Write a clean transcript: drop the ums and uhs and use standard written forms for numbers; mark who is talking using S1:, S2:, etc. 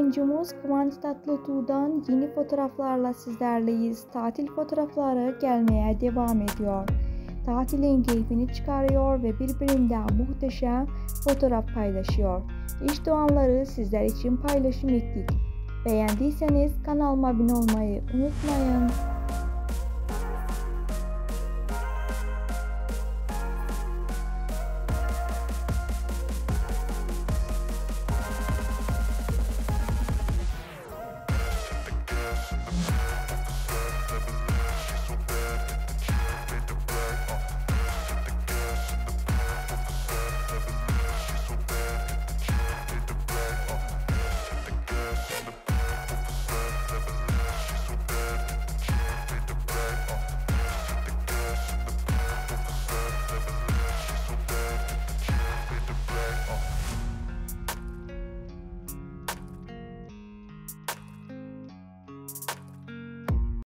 S1: oyuncumuz Kivanc Tatlitug'dan yeni fotoğraflarla sizlerleyiz. Tatil fotoğrafları gelmeye devam ediyor. Tatilin keyfini çıkarıyor ve birbirinden muhteşem fotoğraf paylaşıyor. İşte onları sizler için paylaşım ettik. Beğendiyseniz kanalıma abone olmayı unutmayın.